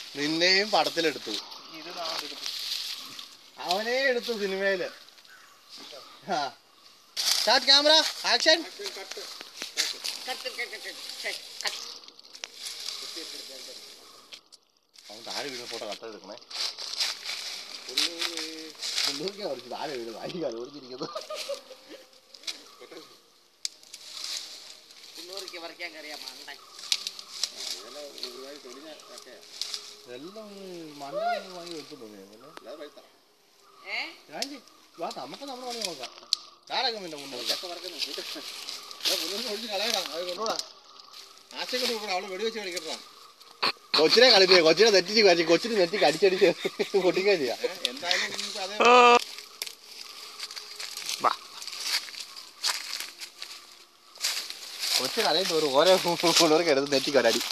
നിന്നെയും പടത്തിലെടുത്തു, അവനെ എടുത്തു സിനിമയില്. Start camera action. അവൻ താഴെ വീഴുന്ന ഫോട്ടോ കട്ട് എടുക്കണേ. താഴെ വീഴുന്നു, വായിക്കാതെ ഓടിച്ചിരിക്കുന്നു. എല്ലാം മണ്ണ് വാങ്ങി വെക്കും തോന്നിയത്. നമുക്ക് നമ്മുടെ പണി നോക്കാം. ചാടൊക്കെ പിന്നെ ഒഴിച്ച് കളയണം, അത് കൊണ്ടുപോടാ. ആശയം കൊണ്ട് കൊടുക്കണം, അവള് വെടിവെച്ച് കളിക്കട്ടാ. കൊച്ചിനെ കളിപ്പിക്കുക, കൊച്ചിനെ നെറ്റിച്ച് കളിച്ച് കൊച്ചിന് നെറ്റിക്ക് അടിച്ചടിച്ച് പൊട്ടിക്കുക ചെയ്യാം. എന്തായാലും അതേ കൊച്ചു കളയുന്ന ഒരു ഓരോ പിള്ളേർക്ക് എടുത്ത് നെറ്റിക്ക് ഒരടി.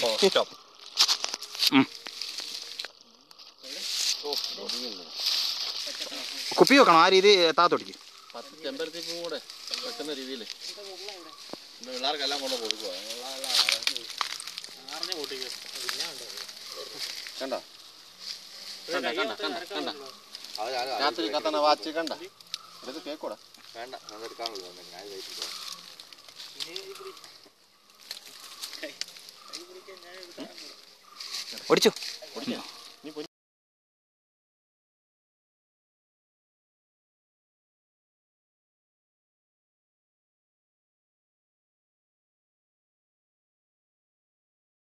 കുപ്പി വെക്കണം, ആ രീതി താത്തൊടിക്കും. 10 ചെമ്പരത്തിപ്പൂ കൂടെ വെക്കുന്ന രീതിയിൽ പിള്ളേർക്കെല്ലാം കൊണ്ട് കൊടുക്കുക. കണ്ടോ രാത്രി കത്തണ വാച്ച് കണ്ട ഇത് കേക്കൂടാ. വേണ്ട, അതെടുക്കാനുള്ളൂ. ഞാൻ കഴിച്ചിട്ടോ. ഓടിച്ചോ.